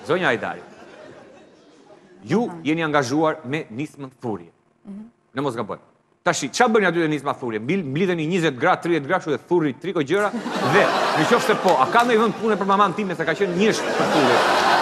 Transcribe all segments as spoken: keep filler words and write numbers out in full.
zonja Hajdari, ju jeni angazhuar me nismën thurje. Në mos gaboj. Tashi, qa bëni aty dhe nisma thurje? Mblidheni njëzet gra, tridhjetë gra, shu dhe thurri triko gjëra, dhe në qoftë se po, a ka në i vënd pune për maman time se ka qenë njësh për thurje?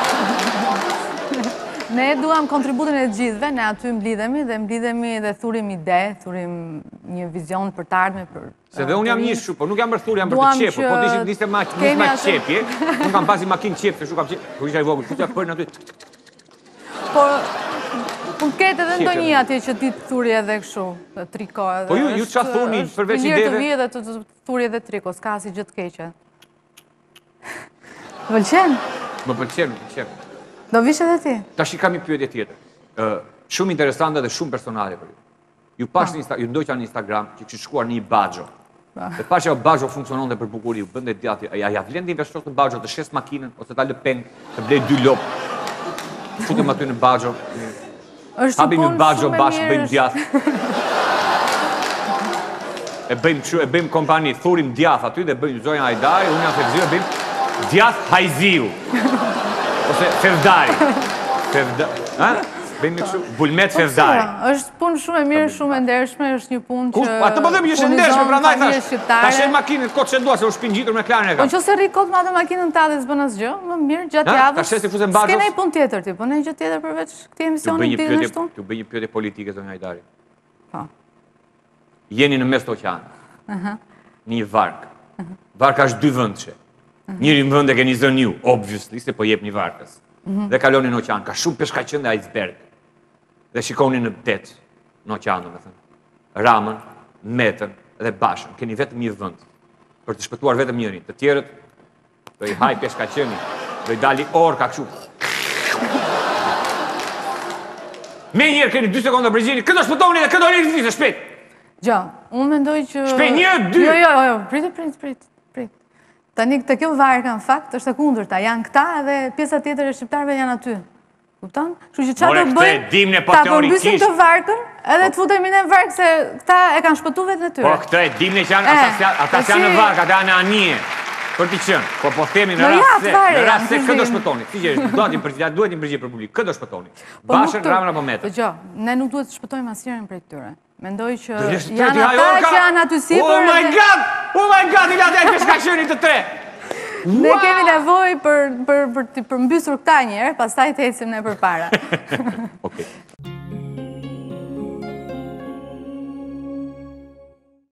Ne duam kontributin e gjithve, ne aty mblidhemi dhe mblidhemi dhe thurim ide, thurim një vizion për të ardhme për... Se dhe unë jam një shu, po nuk jam për thurje, jam për të qepë, po të ishtë njëste ma qepje, unë kam pasi makinë qepë, se shu kam qepë, po isha i vogël, shutja përnë aty... Por, unë ketë edhe ndonjë atje që ti të thurje edhe këshu, triko edhe... Po ju, ju qa thurni përveç ideve... Njërë të vijë dhe të thurje dhe triko, s'ka si gjithë keqe. Vëlqen? Më pëlqen, më pëlqen. Do vish edhe ti? Tash i kam një pyetje tjetër. Shumë interesante dhe shumë personale për ju. Ju pash një ju ndoqa në Instagram që kishte shkuar në një baxho. Dhe pash që baxho funksionon dhe për bukuri, u bënde djati, ja ja vlen të investosh në baxho, të shes makinën ose ta lë peng, të blej dy lop. Futem aty në baxho. Hapim një baxho bashkë bëjmë djath. E bëjmë kështu, e bëjmë kompani, thurim djath aty dhe bëjmë zonja Hajdari, unë jam Fevziu, bëjmë djath Hajziu. Ose Fevdari. Fevdari. Ha? Bëjmë kështu, bulmet Fevdari. Është punë shumë e mirë, shumë e ndershme, është një punë që... Atë po them që është e ndershme, prandaj thash. Ta shen makinën kot që dua se u shpingjitur me klarin e kam. Po nëse rri kot me atë makinën tatë s'bën asgjë, më mirë gjatë javës. Ta shes si fuzën bazhos. S'ke punë tjetër ti, po ne gjë tjetër përveç këtij emisioni ditën ashtu. Tu bëj një pyetje politike zonja Hajdari. Po. Jeni në mes të oqeanit. Ëh. Në një vark. Varka është dy vendçe. Njëri në vend e keni zënë ju, obviously, se po jep një varkës. Dhe kaloni në oqean, ka shumë peshkaqen dhe iceberg. Dhe shikoni në det, në oqean, domethënë. Ramën, metën dhe bashën. Keni vetëm një vend për të shpëtuar vetëm njërin. Të tjerët do i haj peshkaqeni, do i dali orka kështu. Me njerë keni dy sekonda përgjini, këto shpëtoni dhe këto një të shpejt. Gjo, unë mendoj që... Shpejt një, dy! Jo, jo, jo, prit, prit, prit, prit. Tani të kjo varka në fakt është e kundërta, janë këta edhe pjesa tjetër e shqiptarëve janë aty. Kupton? Kështu që çfarë do bëjmë? Ta përmbysim të varkën, edhe të futemi në varkë se këta e kanë shpëtuar vetë në tyre. Po këtë e dimni që janë ata që janë në varkë, ata janë anije. Për t'i qenë. Po po themi në rast se, në rast se këtë do shpëtoni. Si që duhet një përgjigje, duhet një përgjigje për publik. Këtë do shpëtoni. Bashën, ramën apo metën. Po gjo, ne nuk duhet të shpëtojmë asnjërin prej këtyre. Mendoj që janë ata që janë aty sipër. Oh my god! Oh my god, i latë ai peshkaqenin të tre. Ne kemi nevojë për për për të përmbysur këta një herë, pastaj të ecim ne përpara. Okej.